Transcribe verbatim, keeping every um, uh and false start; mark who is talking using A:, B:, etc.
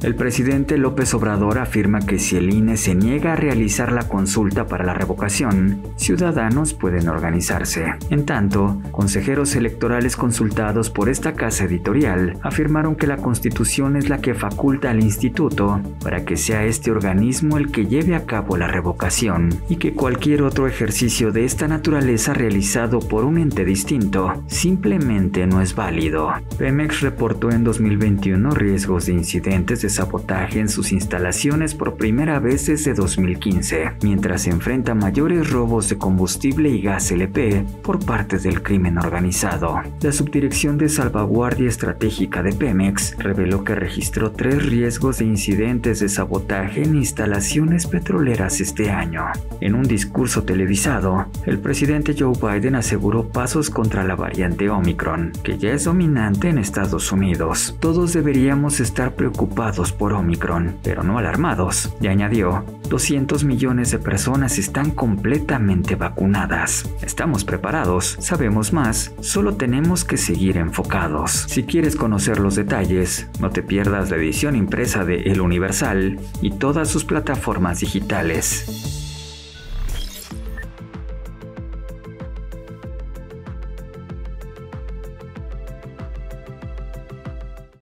A: El presidente López Obrador afirma que si el I N E se niega a realizar la consulta para la revocación, ciudadanos pueden organizarse. En tanto, consejeros electorales consultados por esta casa editorial afirmaron que la Constitución es la que faculta al instituto para que sea este organismo el que lleve a cabo la revocación y que cualquier otro ejercicio de esta naturaleza realizado por un ente distinto simplemente no es válido. Pemex reportó en dos mil veintiuno riesgos de incidentes de sabotaje en sus instalaciones por primera vez desde dos mil quince, mientras se enfrenta mayores robos de combustible y gas L P por parte del crimen organizado. La Subdirección de Salvaguardia Estratégica de Pemex reveló que registró tres riesgos de incidentes de sabotaje en instalaciones petroleras este año. En un discurso televisado, el presidente Joe Biden aseguró pasos contra la variante Omicron, que ya es dominante en Estados Unidos. Todos deberíamos estar preocupados por Omicron, pero no alarmados. Y añadió, doscientos millones de personas están completamente vacunadas. Estamos preparados, sabemos más, solo tenemos que seguir enfocados. Si quieres conocer los detalles, no te pierdas la edición impresa de El Universal y todas sus plataformas digitales.